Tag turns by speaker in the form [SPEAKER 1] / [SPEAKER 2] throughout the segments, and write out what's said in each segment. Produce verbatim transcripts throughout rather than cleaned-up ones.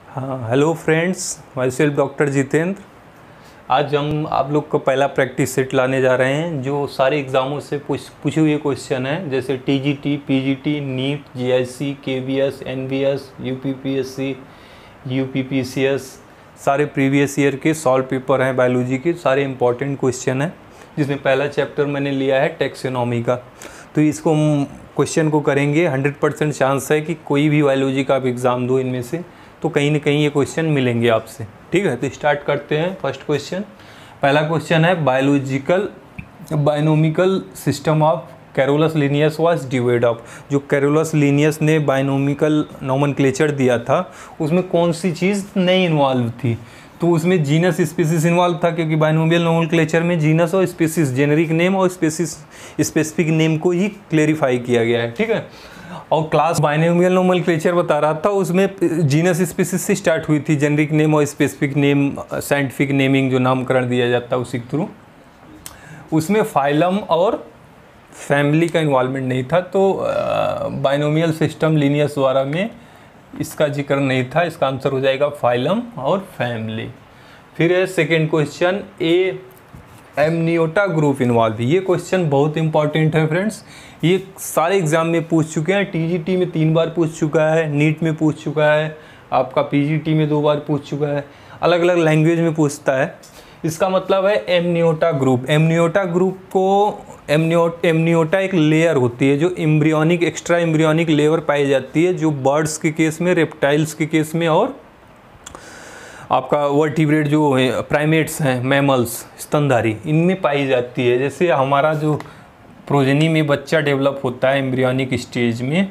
[SPEAKER 1] हाँ, hello friends, myself doctor Jitendra. आज हम आप लोग को पहला प्रैक्टिस सेट लाने जा रहे हैं जो सारे एग्ज़ामों से पूछ पूछे हुए क्वेश्चन हैं, जैसे TGT, PGT, NEET, GIC, KVS, NVS, UPPSC, UPPCS, सारे प्रीवियस ईयर के सॉल्व पेपर हैं बायोलॉजी के, सारे इंपॉर्टेंट क्वेश्चन हैं। जिसमें पहला चैप्टर मैंने लिया है टैक्सोनॉमी का, तो इसको हम क्वेश्चन को करेंगे। हंड्रेड परसेंट चांस है कि कोई भी बायोलॉजी का आप एग्ज़ाम दो इनमें से तो कहीं ना कहीं ये क्वेश्चन मिलेंगे आपसे। ठीक है, तो स्टार्ट करते हैं। फर्स्ट क्वेश्चन, पहला क्वेश्चन है biological binomical system of Carolus Linnaeus was divide of. जो कैरोलस लिनियस ने बायनोमिकल नोमेनक्लेचर दिया था उसमें कौन सी चीज़ नहीं इन्वॉल्व थी? तो उसमें जीनस स्पीसीज इन्वॉल्व था, क्योंकि बायनोमियल नोमेनक्लेचर में जीनस और स्पीसीज, जेनेरिक नेम और स्पीसीज स्पेसिफिक नेम को ही क्लेरिफाई किया गया है। ठीक है, और क्लास बायनोमियल नोमेनक्लेचर बता रहा था, उसमें जीनस स्पीसीज से स्टार्ट हुई थी, जेनेरिक नेम और स्पेसिफिक नेम, साइंटिफिक नेमिंग जो नामकरण दिया जाता है उसी के थ्रू। उसमें फाइलम और फैमिली का इन्वॉल्वमेंट नहीं था, तो बायनोमियल सिस्टम लीनियस द्वारा में इसका जिक्र नहीं था। इसका आंसर हो जाएगा फाइलम और फैमिली। फिर है second question, a amniota group involve. ये क्वेश्चन बहुत इंपॉर्टेंट है फ्रेंड्स, ये सारे एग्जाम में पूछ चुके हैं। टीजीटी में तीन बार पूछ चुका है, नीट में पूछ चुका है, आपका पीजीटी में दो बार पूछ चुका है, अलग अलग लैंग्वेज में पूछता है। इसका मतलब है एमनियोटा ग्रुप। एमनियोटा ग्रुप को एमनियोट एमनियोटा एक लेयर होती है जो एम्ब्रियोनिक एक्स्ट्रा एम्ब्रियोनिक लेयर पाई जाती है, जो बर्ड्स के केस में, रेप्टाइल्स के केस में और आपका वर्टिब्रेट जो प्राइमेट्स हैं, मैमल्स, स्तनधारी, इनमें पाई जाती है। जैसे हमारा जो प्रोजेनी में बच्चा डेवलप होता है एम्ब्रियोनिक स्टेज में,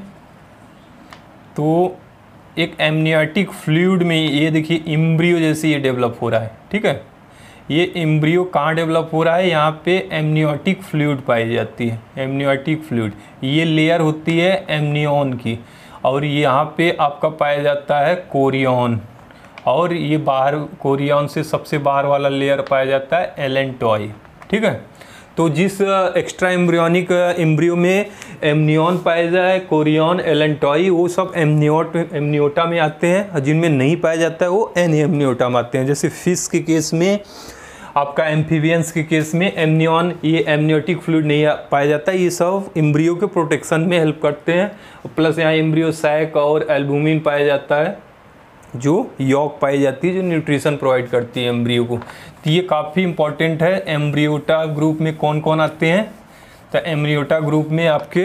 [SPEAKER 1] तो एक एमनियोटिक फ्लूइड में, ये देखिए एम्ब्रियो जैसे ये डेवलप हो रहा है। ठीक है, ये एम्ब्रियो कहाँ डेवलप हो रहा है? यहाँ पे एमनियोटिक फ्लूइड पाई जाती है। एमनियोटिक फ्लूइड ये लेयर होती है एमनियन की, और यहाँ पे आपका पाया जाता है कोरियन, और ये बाहर कोरियन से सबसे बाहर वाला लेयर पाया जाता है एलेंटॉय। ठीक है, तो जिस एक्स्ट्रा एम्ब्रियोनिक एम्ब्रियो में एमनियन पाया जाए, कोरियन, एलेंटॉय, वो सब एमनियोट एमनियोटा में आते हैं। जिनमें नहीं पाया जाता है वो एन एमनियोटा में आते हैं। जैसे फिश के केस में, आपका एम्फीबियंस के केस में एमनियन, ये एमनियोटिक फ्लूइड नहीं पाया जाता। ये सब एम्ब्रियो के प्रोटेक्शन में हेल्प करते हैं। प्लस यहाँ एम्ब्रियो सैक और एल्बुमिन पाया जाता है, जो यॉक पाई जाती है, जो न्यूट्रिशन प्रोवाइड करती है एम्ब्रियो को। तो ये काफ़ी इंपॉर्टेंट है। एम्ब्रियोटा ग्रुप में कौन कौन आते हैं? तो एम्ब्रियोटा ग्रुप में आपके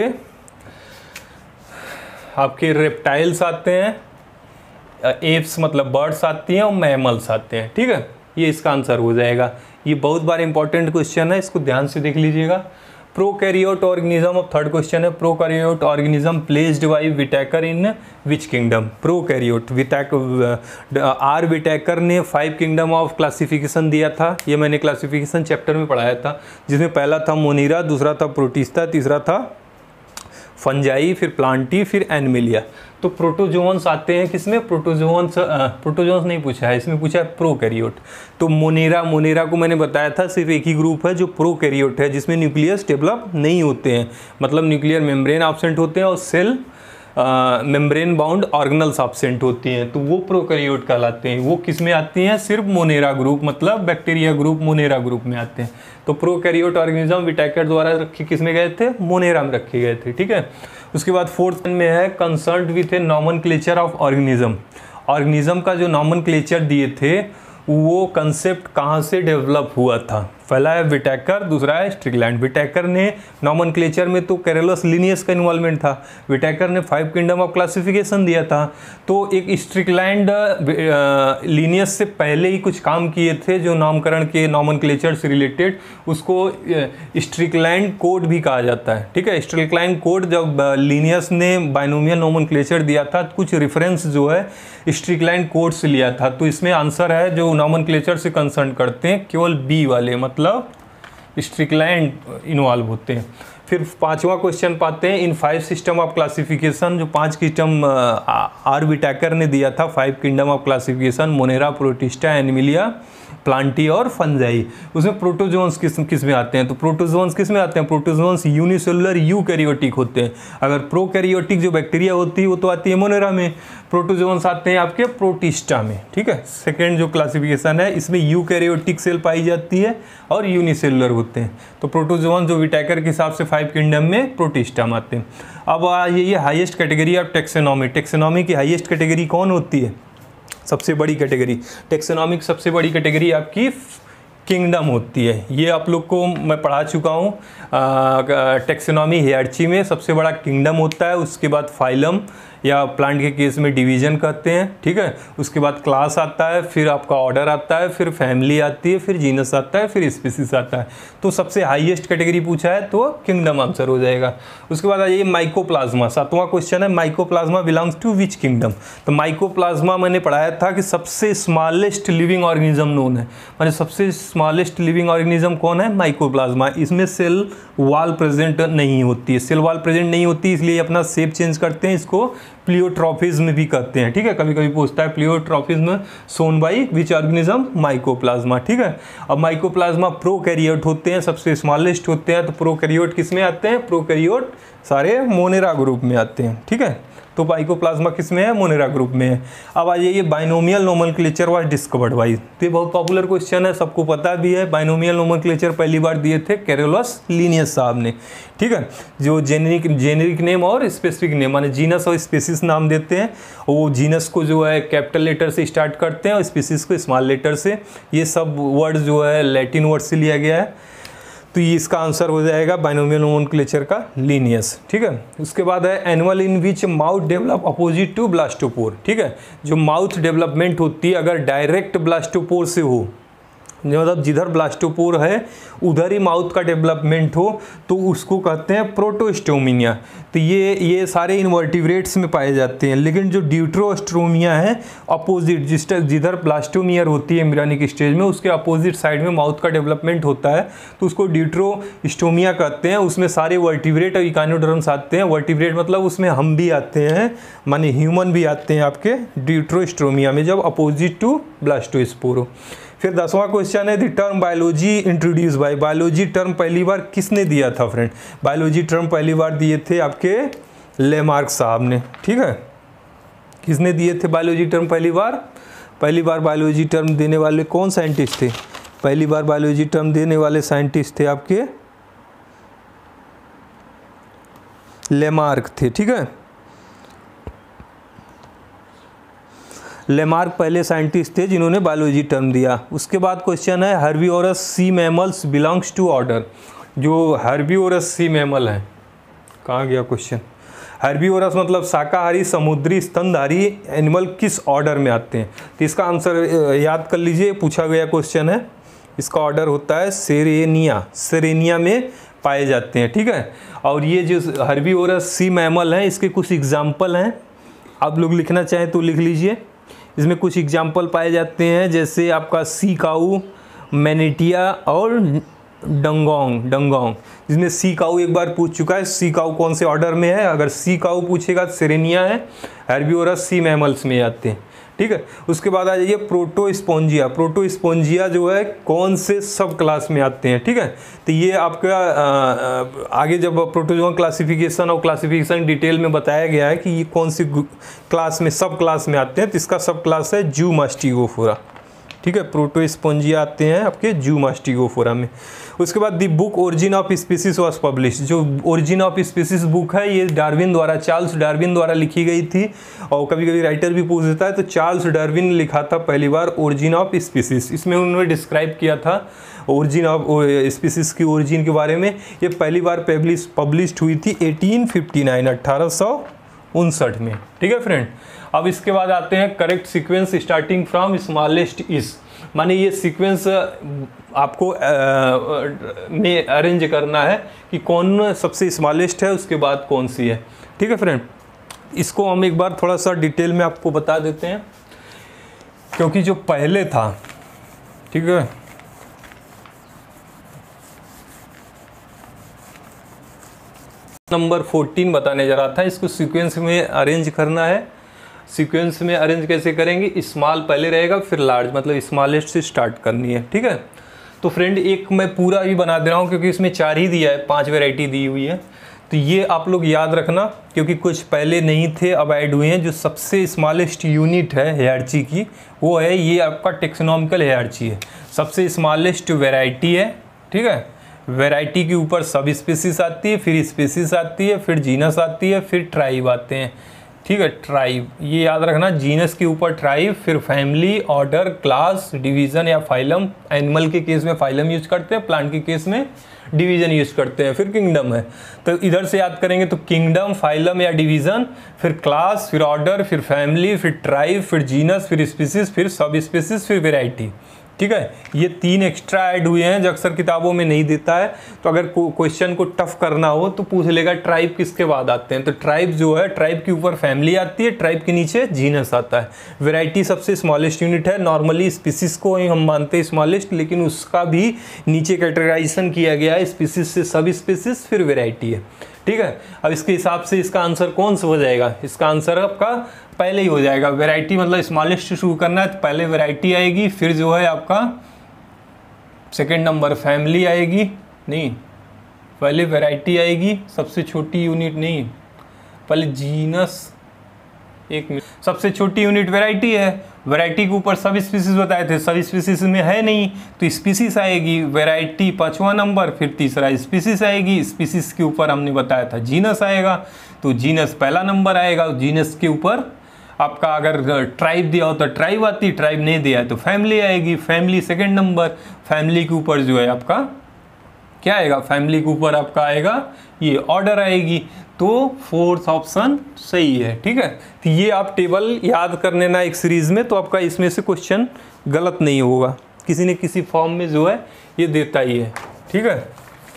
[SPEAKER 1] आपके रेप्टाइल्स आते हैं, एप्स मतलब बर्ड्स आती हैं, और मैमल्स आते हैं। ठीक है, ये इसका आंसर हो जाएगा। ये बहुत बार इंपॉर्टेंट क्वेश्चन है, इसको ध्यान से देख लीजिएगा। प्रोकैरियोट ऑर्गेनिज्म, अब थर्ड क्वेश्चन है, prokaryote organism placed by Whittaker in which kingdom? Prokaryote, Whittaker, R Whittaker ने फाइव किंगडम ऑफ क्लासिफिकेशन दिया था। ये मैंने क्लासिफिकेशन चैप्टर में पढ़ाया था, जिसमें पहला था मोनीरा, दूसरा था प्रोटिस्टा, तीसरा था फंजाई, फिर प्लांटी, फिर एनिमलिया। तो प्रोटोजोन्स आते हैं किसमें? प्रोटोजोन्स प्रोटोजोन्स नहीं पूछा है, इसमें पूछा है प्रोकैरियोट। तो मोनेरा मोनेरा को मैंने बताया था सिर्फ एक ही ग्रुप है जो प्रोकैरियोट है, जिसमें न्यूक्लियस डेवलप नहीं होते हैं, मतलब न्यूक्लियर मेम्ब्रेन एब्सेंट होते हैं और cell membrane bound organelles absent होती हैं, तो वो प्रोकैरियोट कहलाते हैं। वो किस में आती हैं? सिर्फ मोनेरा ग्रुप, मतलब बैक्टीरिया ग्रुप मोनेरा ग्रुप में आते हैं। तो प्रोकैरियोट ऑर्गेनिज्म विटेकर द्वारा रखे किस में गए थे? मोनेरा में रखे गए थे। ठीक है, उसके बाद फोर्थ में है concerned with a nomenclature of organism. Organism का जो नोमेनक्लेचर दिए थे वो कंसेप्ट कहाँ से डेवलप हुआ था? पहला है विटेकर, दूसरा है स्ट्रिकलैंड। विटेकर ने नोमेनक्लेचर में तो कैरोलस लिनियस का इन्वॉल्वमेंट था, विटेकर ने फाइव किंगडम ऑफ क्लासिफिकेशन दिया था। तो एक स्ट्रिकलैंड लिनियस से पहले ही कुछ काम किए थे जो नामकरण के नोमेनक्लेचर से रिलेटेड, उसको स्ट्रिकलैंड कोड भी कहा जाता है। ठीक है, स्ट्रिकलैंड कोड जब लिनियस ने बायनोमियल नोमेनक्लेचर दिया था, कुछ रेफरेंस जो है स्ट्रिकलैंड कोड से लिया था। तो इसमें आंसर है जो नोमेनक्लेचर से कंसर्न करते हैं केवल बी वाले, मतलब स्ट्रिकलैंड इन्वॉल्व होते हैं। फिर पांचवा क्वेश्चन पाते हैं, in five system of classification, जो पांच सिस्टम आर विटैकर ने दिया था, five kingdom of classification, Monera, Protista, Animalia, Plantae और फंजाई, उसमें प्रोटोजोन्स किस किस में आते हैं? तो प्रोटोजोन्स किस में आते हैं? प्रोटोजोन्स यूनिसेलुलर यूकैरियोटिक होते हैं। अगर प्रोकैरियोटिक जो बैक्टीरिया होती है वो तो आती है मोनेरा में, प्रोटोजोन्स आते हैं आपके प्रोटिस्टा में, ठीक है। सेकेंड जो क्लासिफिकेशन है इसमें यूकैरियोटिक सेल पाई जाती है और यूनिसेलुलर होते हैं। तो प्रोटोजोन जो विटैकर के हिसाब से फाइव किंगडम में प्रोटिस्टा में आते हैं। अब ये ये highest category of taxonomy, taxonomy की हाईएस्ट कैटेगरी कौन होती है? सबसे बड़ी कैटेगरी टेक्सोनॉमिक, सबसे बड़ी कैटेगरी आपकी किंगडम होती है। ये आप लोग को मैं पढ़ा चुका हूँ। टेक्सोनॉमी हियरार्ची में सबसे बड़ा किंगडम होता है, उसके बाद फाइलम या प्लांट के केस में डिवीजन कहते हैं, ठीक है। उसके बाद क्लास आता है, फिर आपका ऑर्डर आता है, फिर फैमिली आती है, फिर जीनस आता है, फिर स्पीसीज आता है। तो सबसे हाईएस्ट कैटेगरी पूछा है तो किंगडम आंसर हो जाएगा। उसके बाद आइए माइकोप्लाज्मा, सातवां क्वेश्चन है, Mycoplasma belongs to which kingdom? तो माइकोप्लाज्मा मैंने पढ़ाया था कि सबसे स्मॉलेस्ट लिविंग ऑर्गेनिज्म नोन है, माने सबसे स्मॉलेस्ट लिविंग ऑर्गेनिज्म कौन है? माइकोप्लाज्मा। इसमें सेल वॉल प्रेजेंट नहीं होती है, सेल वॉल प्रेजेंट नहीं होती इसलिए अपना शेप चेंज करते हैं, इसको प्लियोट्रॉफिज्म भी कहते हैं, ठीक है। कभी कभी पूछता है pleomorphism shown by which organism? Mycoplasma, ठीक है। अब माइकोप्लाज्मा प्रोकैरियोट होते हैं, सबसे स्मॉलेस्ट होते हैं। तो प्रोकैरियोट किस में आते हैं? प्रोकैरियोट सारे मोनेरा ग्रुप में आते हैं, ठीक है। तो माइकोप्लाज्मा किस में है? मोनेरा ग्रुप में है। अब आ जाइए binomial nomenclature was discovered by, तो ये बहुत पॉपुलर क्वेश्चन है, सबको पता भी है। बाइनोमियल नोमेनक्लेचर पहली बार दिए थे कैरोलस लिनियस साहब ने, ठीक है। जो जेनेरिक जेनेरिक नेम और स्पेसिफिक नेम, माने जीनस और स्पीसीज नाम देते हैं। वो जीनस को जो है कैपिटल लेटर से स्टार्ट करते हैं और स्पीसीज को स्मॉल लेटर से। ये सब वर्ड जो है लैटिन वर्ड से लिया गया है। तो ये इसका आंसर हो जाएगा बाइनोमियल नोमेनक्लेचर का लिनियस, ठीक है। उसके बाद है animal in which mouth develop opposite to blastopore, ठीक है। जो माउथ डेवलपमेंट होती है अगर डायरेक्ट ब्लास्टोपोर से हो, मतलब जिधर ब्लास्टोपोर है उधर ही माउथ का डेवलपमेंट हो, तो उसको कहते हैं प्रोटोस्टोमिया। तो ये ये सारे इनवर्टिब्रेट्स में पाए जाते हैं। लेकिन जो ड्यूट्रोस्टोमिया है अपोजिट, जिस जिधर ब्लास्टोमियर होती है एम्ब्रियोनिक स्टेज में, उसके अपोजिट साइड में माउथ का डेवलपमेंट होता है, तो उसको ड्यूट्रोस्टोमिया कहते हैं। उसमें सारे वर्टिब्रेट और इकानोडर्म्स आते हैं। वर्टिब्रेट मतलब उसमें हम भी आते हैं, माने ह्यूमन भी आते हैं आपके ड्यूट्रोस्टोमिया में, जब अपोजिट टू ब्लास्टोस्पोर हो। फिर दसवां क्वेश्चन है the term biology introduce by, biology term पहली बार किसने दिया था फ्रेंड? बायोलॉजी टर्म पहली बार दिए थे आपके लेमार्क साहब ने, ठीक है। किसने दिए थे बायोलॉजी टर्म पहली बार? पहली बार बायोलॉजी टर्म देने वाले कौन साइंटिस्ट थे? पहली बार बायोलॉजी टर्म देने वाले साइंटिस्ट थे आपके लेमार्क थे, ठीक है। लेमार्क पहले साइंटिस्ट थे जिन्होंने बायोलॉजी टर्म दिया। उसके बाद क्वेश्चन है herbivorous sea mammals belongs to order, जो हर्बिवोरस सी मैमल है, कहाँ गया क्वेश्चन? हर्बिवोरस मतलब शाकाहारी समुद्री स्तनधारी एनिमल किस ऑर्डर में आते हैं? तो इसका आंसर याद कर लीजिए, पूछा गया क्वेश्चन है। इसका ऑर्डर होता है सेरेनिया, सेरेनिया में पाए जाते हैं, ठीक है। और ये जो हर्बिवोरस सी मैमल हैं इसके कुछ एग्जाम्पल हैं, आप लोग लिखना चाहें तो लिख लीजिए। इसमें कुछ एग्जाम्पल पाए जाते हैं, जैसे आपका सी काऊ, मैनेटिया और डंगोंग डंगोंग जिसमें सी काऊ एक बार पूछ चुका है। सी काऊ कौन से ऑर्डर में है? अगर सी काऊ पूछेगा सेरेनिया है, हर्बिवोरस सी मैमल्स में आते हैं, ठीक है। उसके बाद आ जाइए प्रोटोस्पोंजिया, प्रोटोस्पोंजिया जो है कौन से सब क्लास में आते हैं, ठीक है। तो ये आपका आ, आगे जब प्रोटोजोन क्लासिफिकेशन और क्लासिफिकेशन डिटेल में बताया गया है कि ये कौन सी क्लास में सब क्लास में आते हैं, तो इसका सब क्लास है जू मास्टिगोफोरा, ठीक है। प्रोटोस्पोंजिया आते हैं आपके जू मास्टिगोफोरा में। उसके बाद the book origin of species was publish, जो ओरिजिन ऑफ स्पीसीज बुक है ये डार्विन द्वारा, चार्ल्स डार्विन द्वारा लिखी गई थी। और कभी कभी राइटर भी पूछ देता है, तो चार्ल्स डार्विन ने लिखा था पहली बार ओरिजिन ऑफ स्पीसीज। इसमें उन्होंने डिस्क्राइब किया था ओरिजिन ऑफ स्पीसीज की ओरिजिन के बारे में। ये पहली बार पब्लिश पब्लिश्ड हुई थी एटीन फिफ्टी नाइन, अट्ठारह सौ उनसठ में, ठीक है फ्रेंड। अब इसके बाद आते हैं correct sequence starting from smallest is, माने ये सीक्वेंस आपको में अरेंज करना है कि कौन सबसे स्मॉलेस्ट है, उसके बाद कौन सी है, ठीक है फ्रेंड। इसको हम एक बार थोड़ा सा डिटेल में आपको बता देते हैं, क्योंकि जो पहले था, ठीक है, नंबर फोर्टीन बताने जा रहा था, इसको सीक्वेंस में अरेंज करना है। सीक्वेंस में अरेंज कैसे करेंगे, स्मॉल पहले रहेगा फिर लार्ज, मतलब स्मॉलेस्ट से स्टार्ट करनी है, ठीक है। तो फ्रेंड एक मैं पूरा ही बना दे रहा हूँ क्योंकि इसमें चार ही दिया है, पांच वैरायटी दी हुई है, तो ये आप लोग याद रखना क्योंकि कुछ पहले नहीं थे अब ऐड हुए हैं। जो सबसे स्मॉलेस्ट यूनिट है हियरार्ची की वो है ये आपका टेक्सोनॉमिकल हियरार्ची है, सबसे स्मॉलेस्ट वैरायटी है, ठीक है। वैरायटी के ऊपर सब स्पीसीज आती है, फिर स्पीसीज आती है, फिर जीनस आती है, फिर ट्राइब आते हैं, ठीक है। ट्राइब ये याद रखना, जीनस के ऊपर ट्राइब, फिर फैमिली, ऑर्डर, क्लास, डिवीज़न या फाइलम। एनिमल के केस में फाइलम यूज करते हैं, प्लांट के केस में डिवीज़न यूज करते हैं, फिर किंगडम है। तो इधर से याद करेंगे तो किंगडम, फाइलम या डिवीज़न, फिर क्लास, फिर ऑर्डर, फिर फैमिली, फिर ट्राइब, फिर जीनस, फिर स्पीसीज, फिर सब स्पीसीज, फिर वेराइटी, ठीक है। ये तीन एक्स्ट्रा ऐड हुए हैं जो अक्सर किताबों में नहीं देता है, तो अगर क्वेश्चन को टफ करना हो तो पूछ लेगा ट्राइब किसके बाद आते हैं। तो ट्राइब जो है, ट्राइब के ऊपर फैमिली आती है, ट्राइब के नीचे जीनस आता है। वैरायटी सबसे स्मॉलेस्ट यूनिट है, नॉर्मली स्पीसीज को ही हम मानते हैं स्मॉलेस्ट, लेकिन उसका भी नीचे कैटेगराइजेशन किया गया है, स्पीसीज से सब स्पीसीज, फिर वेराइटी है, ठीक है। अब इसके हिसाब से इसका आंसर कौन सा हो जाएगा, इसका आंसर आपका पहले ही हो जाएगा। वैरायटी मतलब स्मॉलेस्ट से शुरू करना है तो पहले वैरायटी आएगी, फिर जो है आपका सेकंड नंबर फैमिली आएगी, नहीं पहले वैरायटी आएगी, सबसे छोटी यूनिट नहीं, पहले जीनस, एक मिनट, सबसे छोटी यूनिट वैरायटी है, वैरायटी के ऊपर सब स्पीसीज बताए थे, सब स्पीसीज में है नहीं तो स्पीसीज आएगी, वैरायटी पांचवा नंबर, फिर तीसरा स्पीसीज आएगी, स्पीसीज के ऊपर हमने बताया था जीनस आएगा, तो जीनस पहला नंबर आएगा, जीनस के ऊपर आपका अगर ट्राइब दिया हो तो ट्राइब आती, ट्राइब नहीं दिया है तो फैमिली आएगी, फैमिली सेकंड नंबर, फैमिली के ऊपर जो है आपका क्या आएगा, फैमिली के ऊपर आपका आएगा ये ऑर्डर आएगी, तो फोर्थ ऑप्शन सही है, ठीक है। तो ये आप टेबल याद कर लेना एक सीरीज में, तो आपका इसमें से क्वेश्चन गलत नहीं होगा, किसी न किसी फॉर्म में जो है ये देता ही है, ठीक है।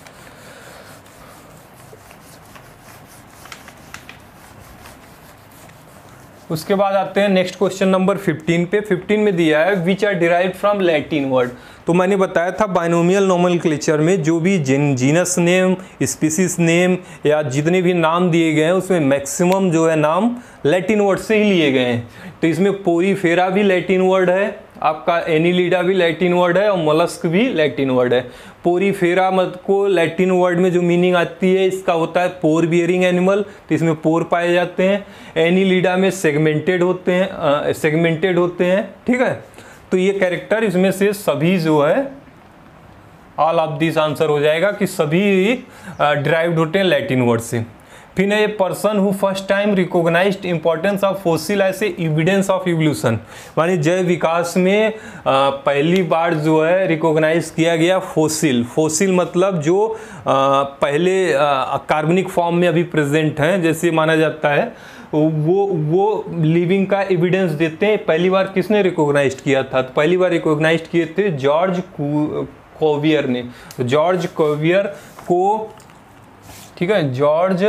[SPEAKER 1] उसके बाद आते हैं नेक्स्ट क्वेश्चन नंबर फिफ्टीन पे। फिफ्टीन में दिया है which are derived from Latin word. तो मैंने बताया था बाइनोमियल नोमेनक्लेचर में जो भी जिन जीनस नेम, स्पीसीज नेम या जितने भी नाम दिए गए हैं उसमें मैक्सिमम जो है नाम लैटिन वर्ड से ही लिए गए हैं। तो इसमें पोरीफेरा भी लैटिन वर्ड है, आपका एनिलिडा भी लैटिन वर्ड है और मोलस्क भी लैटिन वर्ड है। पोरीफेरा मत को लैटिन वर्ड में जो मीनिंग आती है इसका होता है पोर बियरिंग एनिमल, तो इसमें पोर पाए जाते हैं। एनिलिडा में सेगमेंटेड होते हैं, सेगमेंटेड होते हैं, ठीक है। तो ये कैरेक्टर इसमें से सभी जो है ऑल ऑफ दिस आंसर हो जाएगा कि सभी डिराइव्ड होते हैं लैटिन वर्ड से। फिर a person who first time recognised importance of fossil as evidence of evolution, मानी जैव विकास में आ, पहली बार जो है रिकॉग्नाइज किया गया फॉसिल। फॉसिल मतलब जो आ, पहले कार्बनिक फॉर्म में अभी प्रेजेंट हैं, जैसे माना जाता है वो वो लिविंग का एविडेंस देते हैं। पहली बार किसने रिकॉग्नाइज किया था, तो पहली बार रिकॉग्नाइज किए थे जॉर्ज कोवियर ने। जॉर्ज कोवियर को, ठीक है, George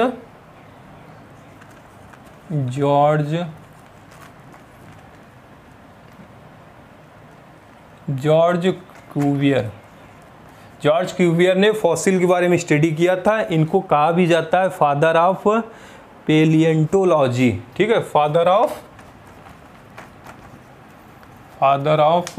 [SPEAKER 1] George George Cuvier George Cuvier ने फॉसिल के बारे में स्टडी किया था। इनको कहा भी जाता है फादर ऑफ पेलिएंटोलॉजी, ठीक है, father of father of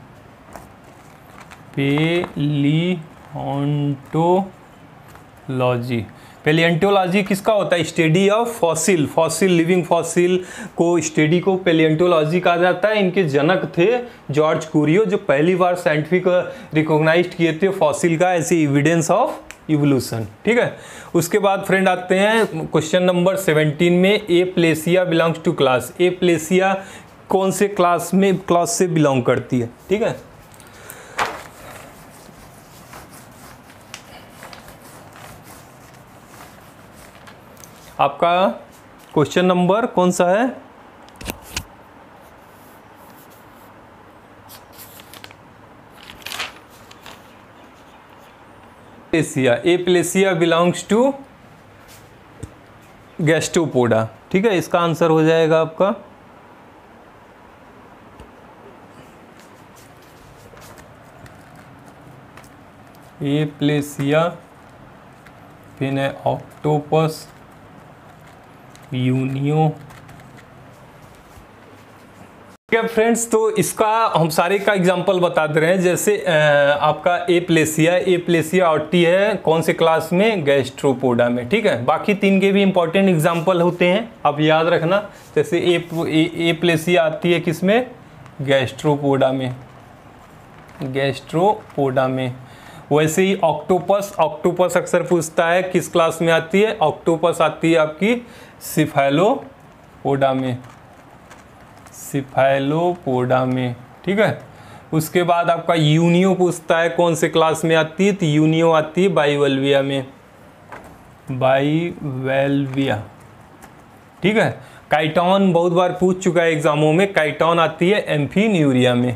[SPEAKER 1] palaeontology. Palaeontology किसका होता है, study of fossil. Fossil living fossil को स्टडी को पेलिएंटोलॉजी कहा जाता है। इनके जनक थे जॉर्ज क्यूवियर, जो पहली बार साइंटिफिक रिकॉग्नाइज किए थे फॉसिल का ऐसे एविडेंस ऑफ इवोल्यूशन, ठीक है। उसके बाद फ्रेंड आते हैं क्वेश्चन नंबर सेवनटीन में। Aplysia belongs to class. Aplysia कौन से क्लास में क्लास से बिलोंग करती है, ठीक है। आपका क्वेश्चन नंबर कौन सा है, Aplysia. Aplysia belongs to Gastropoda, ठीक है। इसका आंसर हो जाएगा आपका एप्लेसिया फिर है ऑक्टोपस, यूनियो। ठीक है फ्रेंड्स, तो इसका हम सारे का एग्जांपल बता दे रहे हैं। जैसे आपका एप्लेसिया, एप्लेसिया ऑटी है कौन से क्लास में? गैस्ट्रोपोडा में। ठीक है, बाकी तीन के भी इंपॉर्टेंट एग्जांपल होते हैं, आप याद रखना। जैसे एप एप्लेसिया आती है किसमें? गैस्ट्रोपोडा में, गैस्ट्रोपोडा में। वैसे ही ऑक्टोपस, ऑक्टोपस अक्सर पूछता है किस क्लास में आती है? ऑक्टोपस आती है आपकी सिफेलोपोडा में, सिफेलोपोडा में। ठीक है, उसके बाद आपका यूनियो पूछता है कौन से क्लास में आती है? तो यूनियो आती है बाइवेल्विया में, बाइवेल्विया। ठीक है, काइटॉन बहुत बार पूछ चुका है एग्जामों में, काइटॉन आती है एम्फीन्यूरिया में,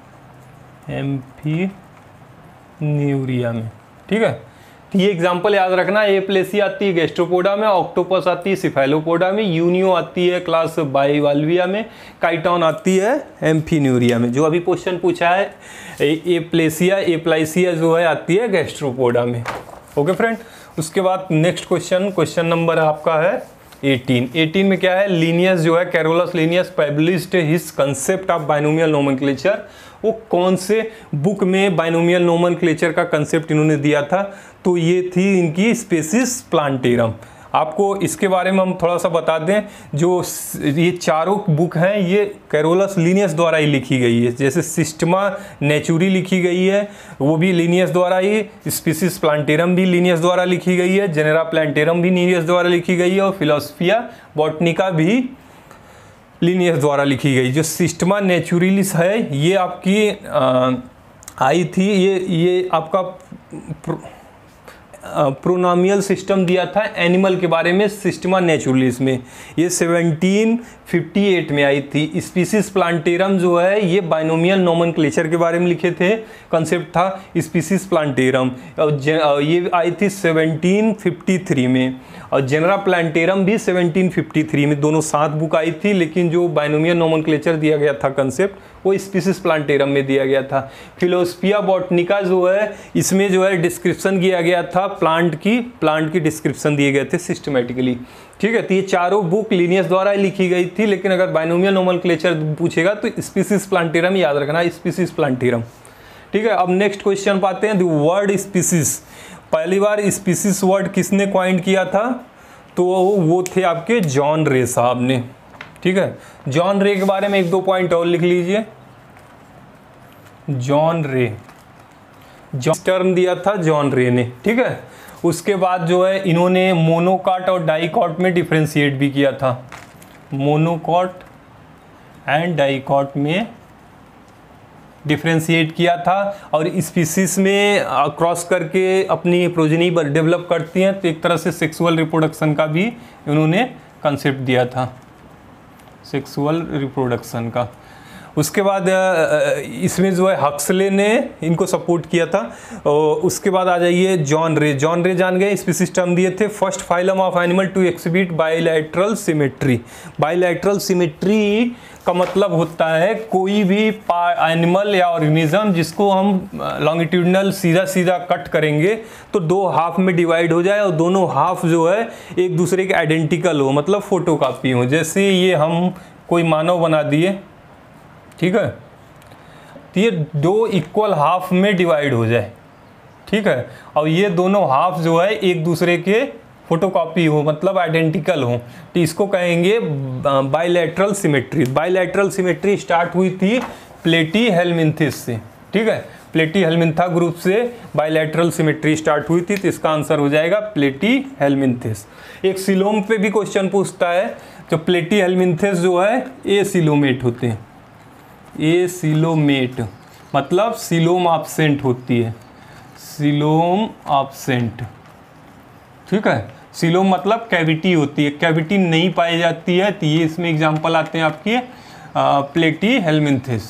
[SPEAKER 1] एम्फीन्यूरिया में। ठीक है, तो ये एग्जाम्पल याद रखना। एप्लेसिया आती है गैस्ट्रोपोडा में, ऑक्टोपस आती है सिफेलोपोडा में, यूनियो आती है क्लास बाइवाल्विया में, काइटॉन आती है एम्फीन्यूरिया में। जो अभी क्वेश्चन पूछा है एप्लेसिया, एप्लाइसिया जो है आती है गैस्ट्रोपोडा में। ओके फ्रेंड, उसके बाद नेक्स्ट क्वेश्चन, क्वेश्चन नंबर आपका है एटीन। एटीन में क्या है? लिनियस जो है, Carolus Linnaeus published his concept of binomial nomenclature. वो कौन से बुक में बाइनोमियल नोमेनक्लेचर का कंसेप्ट इन्होंने दिया था? तो ये थी इनकी स्पेसिस प्लांटेरम। आपको इसके बारे में हम थोड़ा सा बता दें, जो ये चारों बुक हैं ये कैरोलस लिनियस द्वारा ही लिखी गई है। जैसे सिस्टमा नेचुरी लिखी गई है, वो भी लिनियस द्वारा ही, स्पीसीज प्लांटेरम भी लिनियस द्वारा लिखी गई है, जेनेरा प्लांटेरम भी लिनियस द्वारा लिखी गई है, और फिलोसफिया बॉटनिका भी लिनियस द्वारा लिखी गई। जो सिस्टमा नेचुरलिस है ये आपकी आ, आई थी, ये ये आपका प्रो, प्रोनोमियल सिस्टम दिया था एनिमल के बारे में सिस्टमा नेचुरलिस में, ये सेवनटीन फिफ्टी एट में आई थी। स्पीसीज प्लांटेरम जो है ये बाइनोमियल नोमेनक्लेचर के बारे में लिखे थे, कंसेप्ट था स्पीसीज प्लांटेरम, और ये आई थी सेवनटीन फिफ्टी थ्री में, और जेनेरा प्लांटेरम भी सेवनटीन फिफ्टी थ्री में। दोनों सात बुक आई थी, लेकिन जो बाइनोमियल नोमेनक्लेचर दिया गया था कंसेप्ट वो स्पीसीज प्लांटेरम में दिया गया था। फिलोसफिया बॉटनिका जो है इसमें जो है डिस्क्रिप्शन किया गया था प्लांट की, प्लांट की डिस्क्रिप्शन दिए गए थे सिस्टमेटिकली। ठीक है, तो ये चारों बुक लिनियस द्वारा लिखी गई थी, लेकिन अगर बाइनोमियल नोमेनक्लेचर पूछेगा तो स्पीसीज प्लांटेरम याद रखना, स्पीसीज प्लांटेरम। ठीक है, अब नेक्स्ट क्वेश्चन पाते हैं। द वर्ड स्पीसीज, पहली बार स्पीसीज वर्ड किसने क्वाइंट किया था? तो वो थे आपके जॉन रे साहब ने। ठीक है, जॉन रे के बारे में एक दो पॉइंट और लिख लीजिए। जॉन रे, जॉन टर्म दिया था जॉन रे ने। ठीक है, उसके बाद जो है इन्होंने मोनोकॉट और डाइकॉट में डिफरेंशिएट भी किया था, मोनोकॉट एंड डाइकॉट में डिफरेंशिएट किया था, और स्पीसीज में क्रॉस करके अपनी प्रोजेनी डेवलप करती हैं, तो एक तरह से सेक्सुअल रिप्रोडक्शन का भी इन्होंने कंसेप्ट दिया था, सेक्सुअल रिप्रोडक्शन का। उसके बाद इसमें जो है हक्सले ने इनको सपोर्ट किया था। और उसके बाद आ जाइए जॉन रे, जॉन रे जान गए, स्पीसीज टर्म दिए थे, first phylum of animal to exhibit bilateral symmetry. Bilateral symmetry का मतलब होता है कोई भी एनिमल या ऑर्गेनिज्म जिसको हम लॉन्गिट्यूडनल सीधा सीधा कट करेंगे तो दो हाफ में डिवाइड हो जाए, और दोनों हाफ जो है एक दूसरे के आइडेंटिकल हो, मतलब फोटोकॉपी हो। जैसे ये हम कोई मानव बना दिए, ठीक है, तो ये दो इक्वल हाफ में डिवाइड हो जाए। ठीक है, और ये दोनों हाफ जो है एक दूसरे के फोटोकॉपी हो, मतलब आइडेंटिकल हो, तो इसको कहेंगे bilateral symmetry. Bilateral symmetry start हुई थी प्लेटी हेलमिंथिस से। ठीक है, प्लेटी हेलमिंथा ग्रुप से बाइलैटरल सिमेट्री स्टार्ट हुई थी, तो इसका आंसर हो जाएगा प्लेटी हेलमिंथिस। एक सिलोम पे भी क्वेश्चन पूछता है, तो प्लेटी हेलमिंथिस जो है ए सिलोमेट होते हैं, ए सिलोमेट मतलब सिलोम एब्सेंट होती है, सिलोम एब्सेंट। ठीक है, सिलोम मतलब कैविटी होती है, कैविटी नहीं पाई जाती है, तो ये इसमें एग्जांपल आते हैं आपके प्लेटी हेलमिंथिस,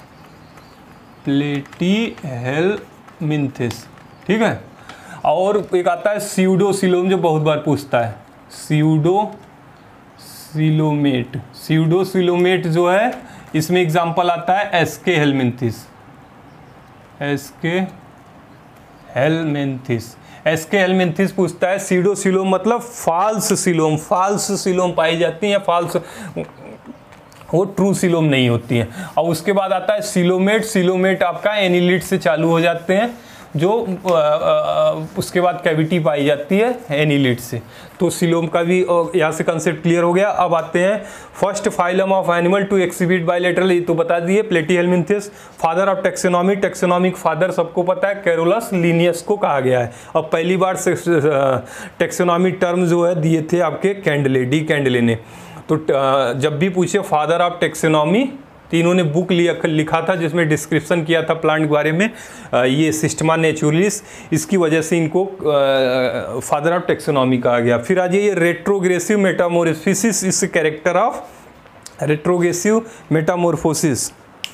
[SPEAKER 1] प्लेटी हेलमिंथिस। ठीक है, और एक आता है स्यूडो सिलोम जो बहुत बार पूछता है, स्यूडो सिलोमेट। स्यूडो सिलोमेट जो है इसमें एग्जांपल आता है Aschelminthes, Aschelminthes. Aschelminthes पूछता है सीडोसिलोम मतलब फाल्स सिलोम, फाल्स सिलोम पाई जाती है या फाल्स, वो ट्रू सिलोम नहीं होती हैं। और उसके बाद आता है सिलोमेट, सिलोमेट आपका एनिलिड से चालू हो जाते हैं, जो आ, आ, उसके बाद कैविटी पाई जाती है एनिलिड से। तो सिलोम का भी यहाँ से कंसेप्ट क्लियर हो गया। अब आते हैं first phylum of animal to exhibit bilateral, ये तो बता दिए Platyhelminthes. Father of taxonomy, taxonomic father सबको पता है कैरोलस लिनियस को कहा गया है। अब पहली बार टेक्सोनॉमी टर्म जो है दिए थे आपके कैंडले, डी कैंडले ने। तो जब भी पूछे फादर ऑफ टेक्सोनॉमी, तो इन्होंने बुक लिया लिखा था जिसमें डिस्क्रिप्शन किया था प्लांट के बारे में, ये सिस्टमा नेचुरलिस, इसकी वजह से इनको फादर ऑफ टेक्सोनॉमी कहा गया। फिर आ जाइए रेट्रोग्रेसिव मेटामोर्फोसिस, इस character of retrogressive metamorphosis.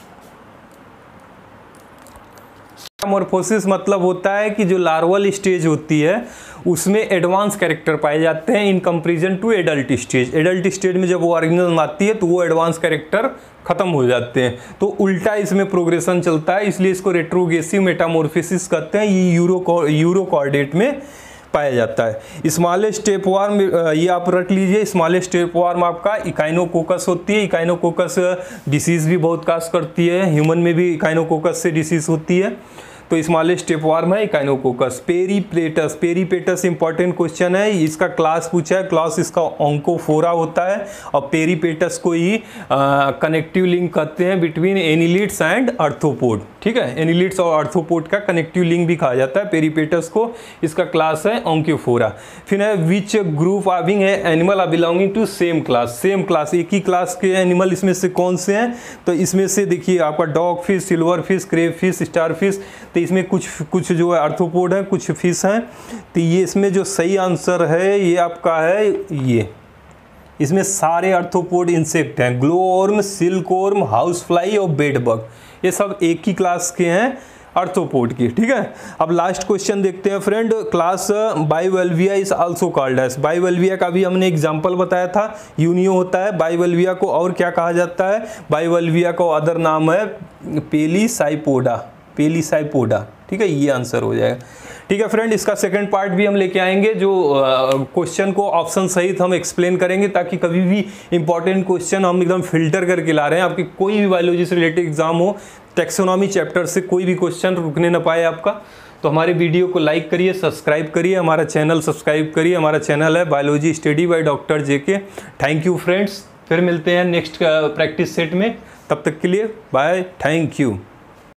[SPEAKER 1] Metamorphosis मतलब होता है कि जो लार्वल स्टेज होती है उसमें एडवांस कैरेक्टर पाए जाते हैं in comparison to adult stage. Adult stage में जब वो ऑर्गेनिज्म आती है तो वो एडवांस कैरेक्टर खत्म हो जाते हैं, तो उल्टा इसमें प्रोग्रेशन चलता है, इसलिए इसको रेट्रोग्रेसिव मेटामॉर्फोसिस कहते हैं। ये यूरो यूरोकॉर्डेट में पाया जाता है। स्मॉलेस्ट स्टेप वार्म, ये आप रख लीजिए, स्मॉलेस्ट स्टेप वार्म आपका इकाइनोकोकस होती है। इकाइनोकोकस डिसीज़ भी बहुत काज करती है, ह्यूमन में भी इकाइनोकोकस से डिसीज़ होती है, तो स्मॉलेस्ट स्टेप वार्म है Echinococcus. Peripatus, Peripatus important question है, इसका क्लास पूछा है, क्लास इसका ऑन्कोफोरा होता है। और पेरीपेटस को ही कनेक्टिव लिंक कहते हैं बिटवीन एनिलिड्स एंड आर्थ्रोपोड, ठीक है, एनिलिड्स और आर्थ्रोपोड का कनेक्टिव लिंक भी कहा जाता है पेरीपेटस को। इसका क्लास है ऑन्कोफोरा। फिर है विच ग्रुप आविंग है animal are belonging to same class, same class, एक ही क्लास के एनिमल इसमें से कौन से हैं, तो इसमें से देखिए आपका dogfish, silverfish, crayfish, starfish, तो इसमें कुछ कुछ जो है आर्थ्रोपोड है, कुछ फिश हैं। तो ये इसमें जो सही आंसर है ये आपका है ये, इसमें सारे आर्थ्रोपोड इंसेक्ट हैं, ग्लोवर्म, सिल्कवर्म, हाउस फ्लाई और बेड बग, ये सब एक ही क्लास के हैं आर्थ्रोपोड की, ठीक है। अब लास्ट क्वेश्चन देखते हैं friend, class Bivalvia is also called as, Bivalvia का भी हमने एग्जांपल बताया था, यूनियो होता है। बाइवल्विया को और क्या कहा जाता है, बाइवल्विया का अदर नाम है पेलीसाइपोडा, पेलीसाइपोडा, ठीक है, ये आंसर हो जाएगा। ठीक है फ्रेंड, इसका सेकंड पार्ट भी हम लेके आएंगे, जो क्वेश्चन को ऑप्शन सहित हम एक्सप्लेन करेंगे, ताकि कभी भी इंपॉर्टेंट क्वेश्चन हम एकदम फिल्टर करके ला रहे हैं, आपके कोई भी बायोलॉजी से रिलेटेड एग्जाम हो, टेक्सोनॉमी चैप्टर से कोई भी क्वेश्चन रुकने ना पाए आपका। तो हमारे वीडियो को लाइक करिए, सब्सक्राइब करिए, हमारा चैनल सब्सक्राइब करिए। हमारा चैनल है biology study by doctor JK. Thank you friends, फिर मिलते हैं नेक्स्ट प्रैक्टिस सेट में, तब तक के लिए बाय, थैंक यू।